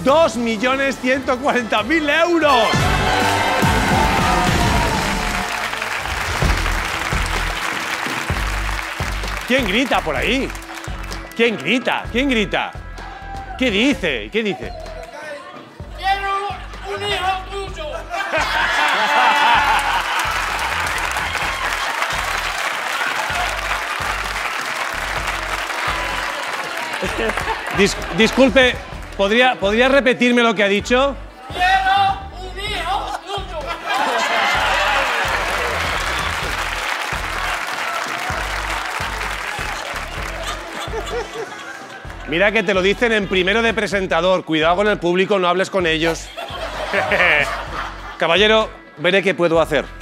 2.140.000 euros. ¿Quién grita por ahí? ¿Quién grita? ¿Quién grita? ¿Qué dice? ¿Qué dice? ¡Quiero un hijo tuyo! Disculpe, ¿podría repetirme lo que ha dicho? ¡Quiero un hijo tuyo! Mira que te lo dicen en primero de presentador. Cuidado con el público, no hables con ellos. Caballero, veré qué puedo hacer.